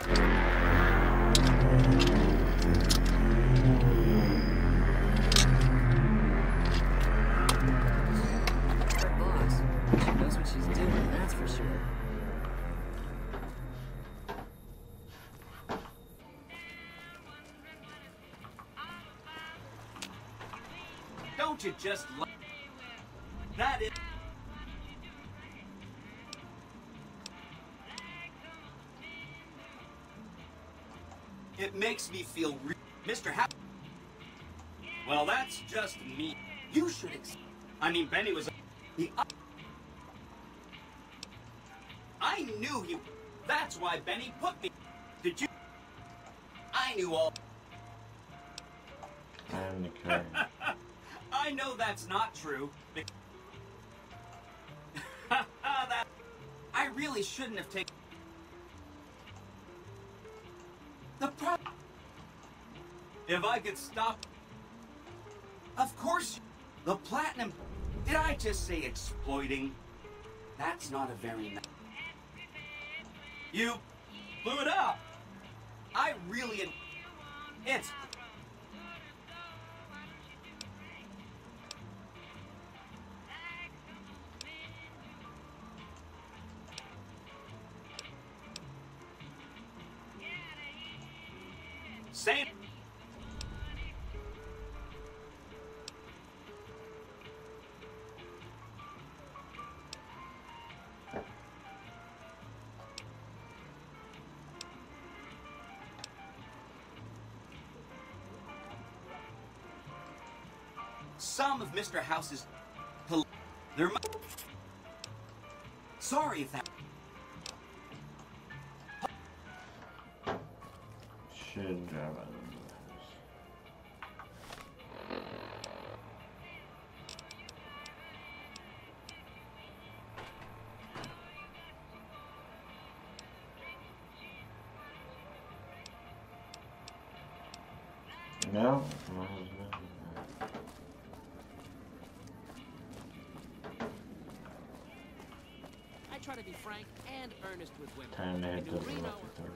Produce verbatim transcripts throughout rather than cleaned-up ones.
Don't you just love that is it makes me feel re Mister Happy. Well, that's just me. You should ex I mean, Benny was he I knew he that's why Benny put me. Did you I knew all I'm the king. I know that's not true. that, I really shouldn't have taken the problem. If I could stop, of course, the platinum. Did I just say exploiting? That's not a very nice. You blew it up. I really. It's. Same. Some of Mister House's. There. Sorry if that. Should drive out of the house. No? I try to be frank and earnest with women. Time to head to the Reno lucky thirty.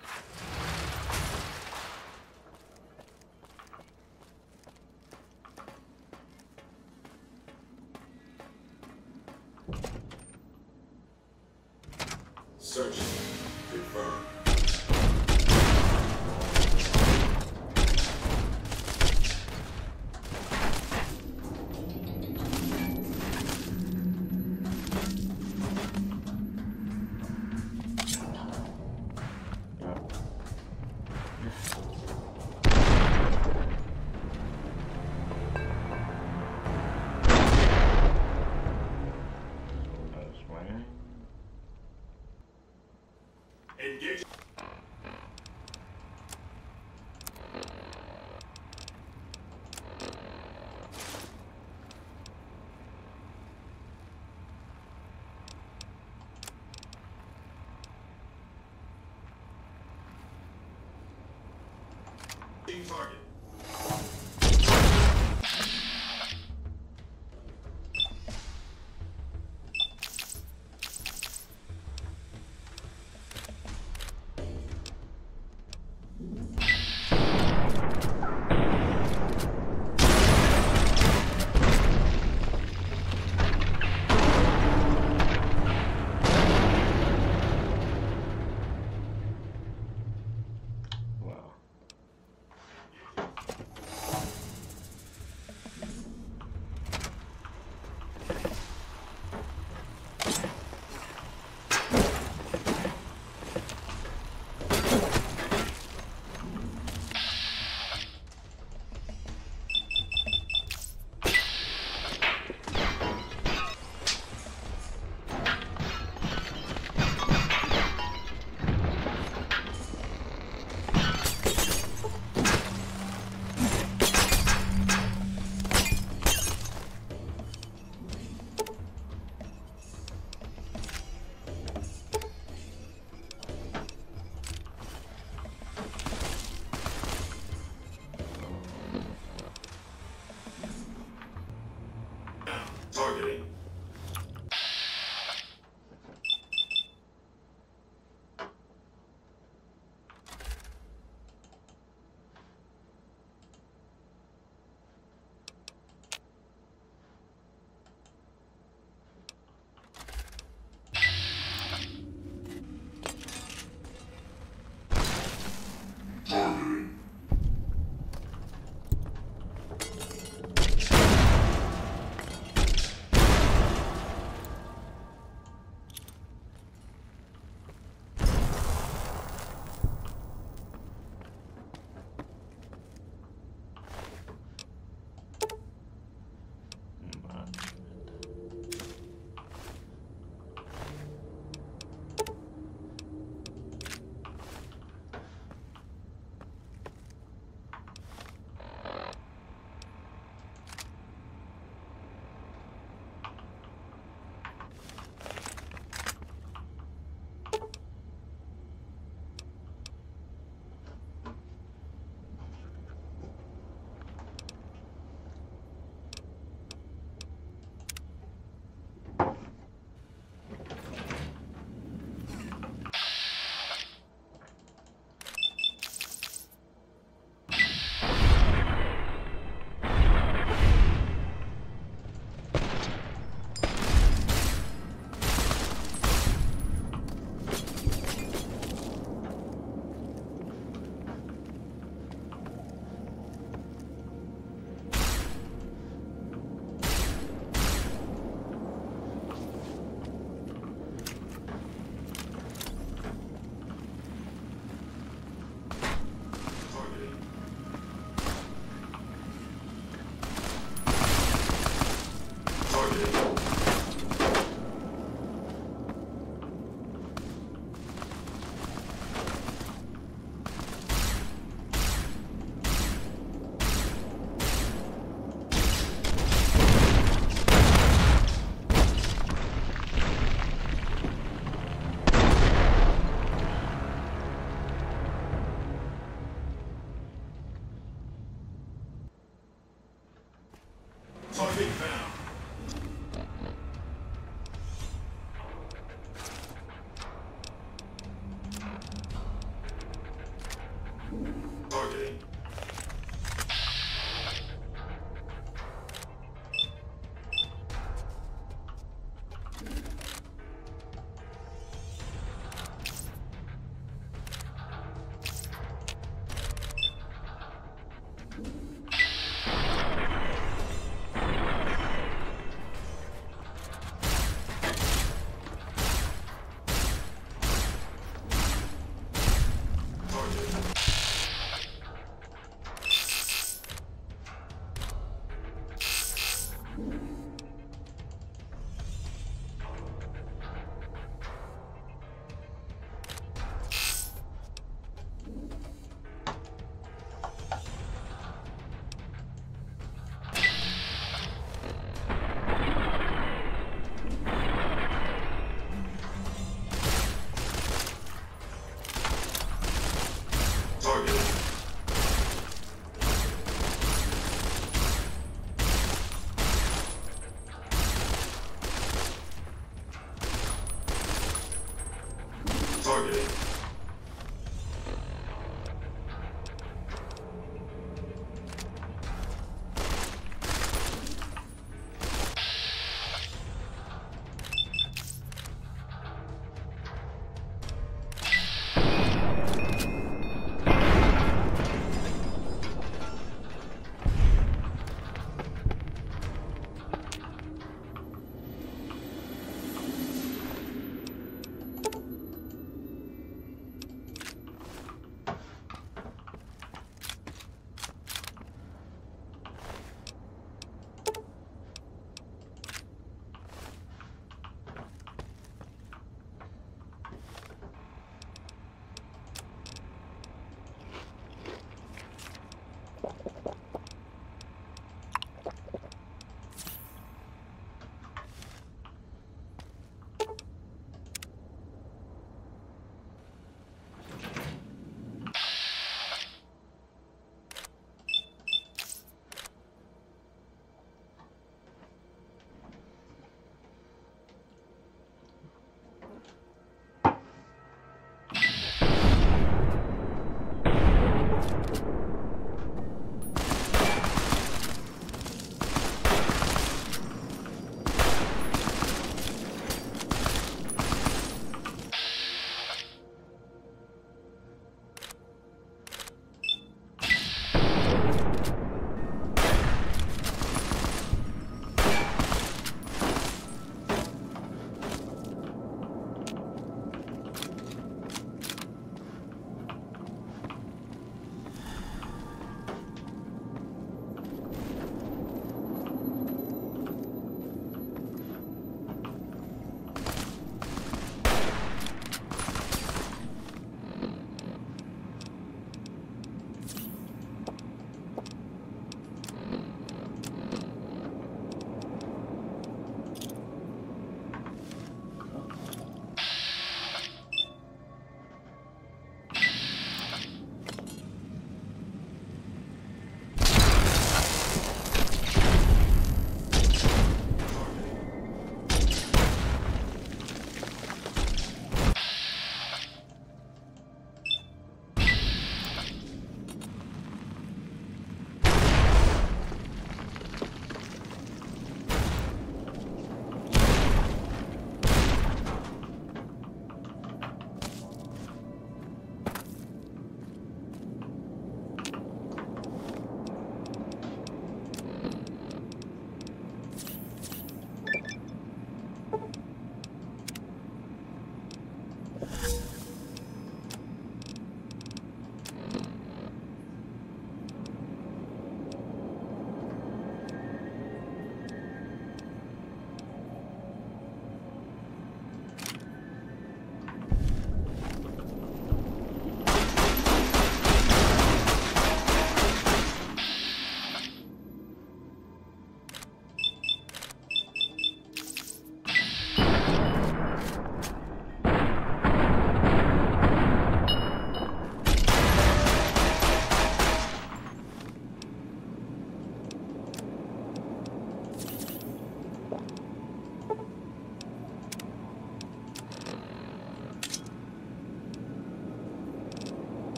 Search. Confirm. Engage. Target. Wow. Targeting.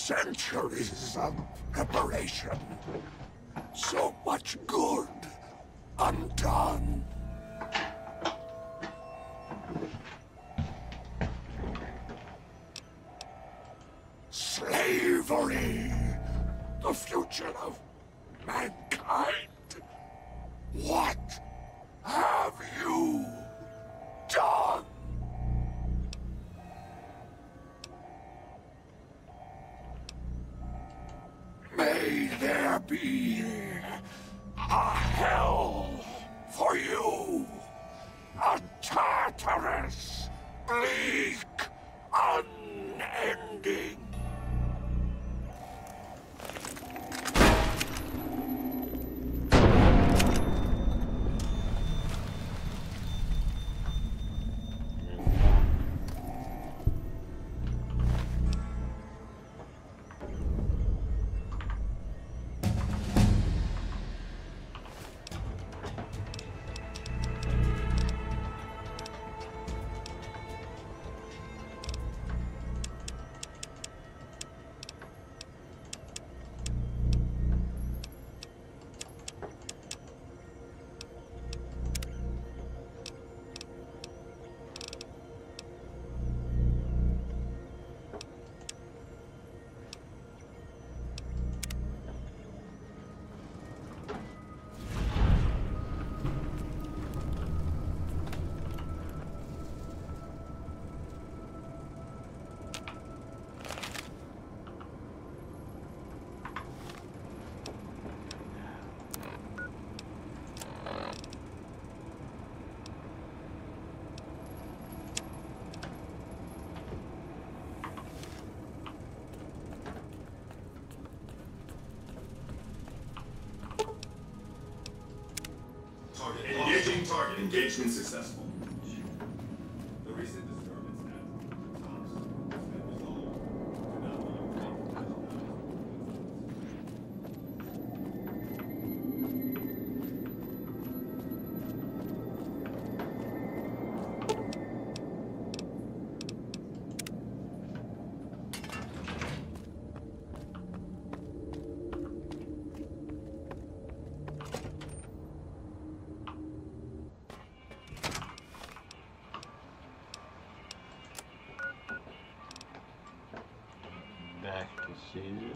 Centuries of preparation. So much good undone. Slavery, the future of mankind. What have you done? May there be a hell for you, a Tartarus, bleak, unending. Target engaging target. Engagement successful. The recent disturbance at Thompson has been resolved. Do not be Back to Caesar.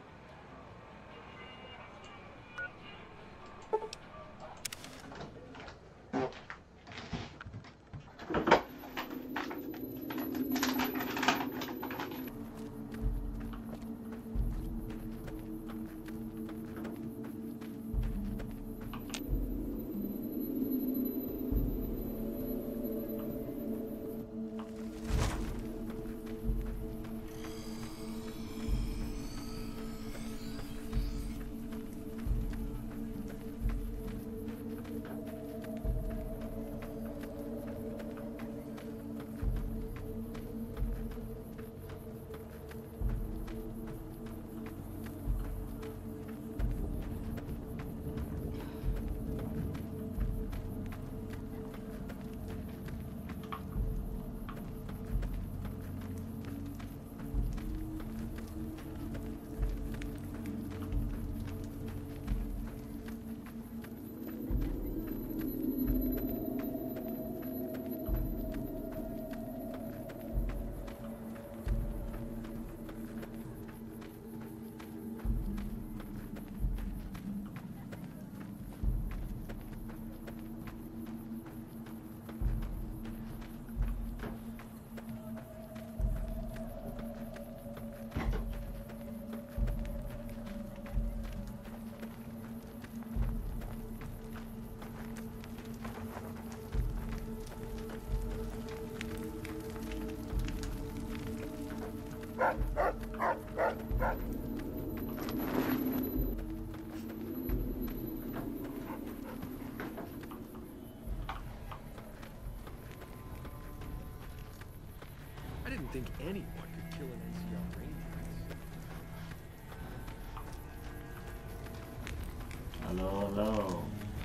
I didn't think anyone could kill an N C R Ranger. Hello, hello.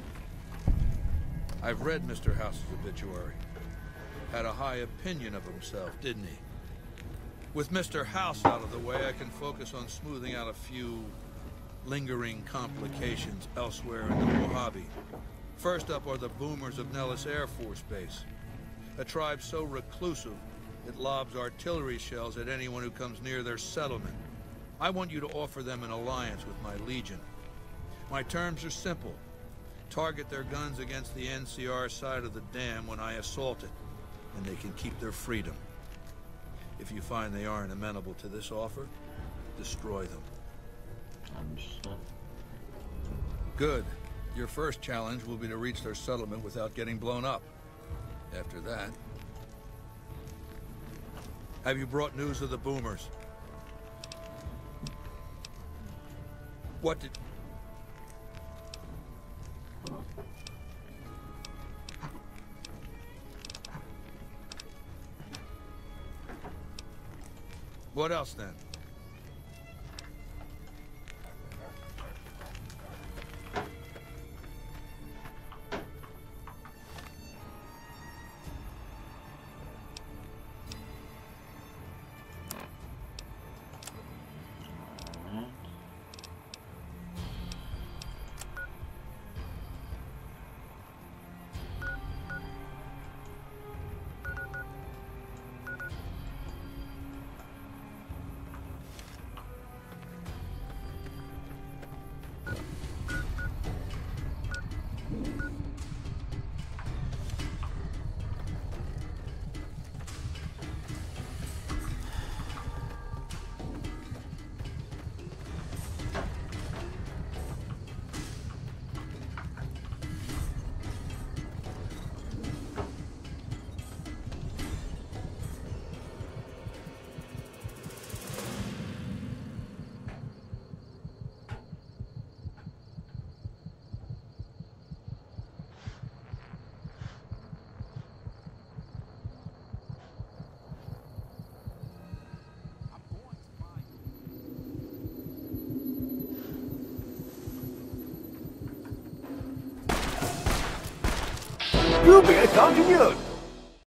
I've read Mister House's obituary. Had a high opinion of himself, didn't he? With Mister House out of the way, I can focus on smoothing out a few lingering complications elsewhere in the Mojave. First up are the Boomers of Nellis Air Force Base, a tribe so reclusive it lobs artillery shells at anyone who comes near their settlement. I want you to offer them an alliance with my Legion. My terms are simple. Target their guns against the N C R side of the dam when I assault it, and they can keep their freedom. If you find they aren't amenable to this offer, destroy them. Understood. Good. Your first challenge will be to reach their settlement without getting blown up. After that... Have you brought news of the Boomers? What did... What else, then? You better continue.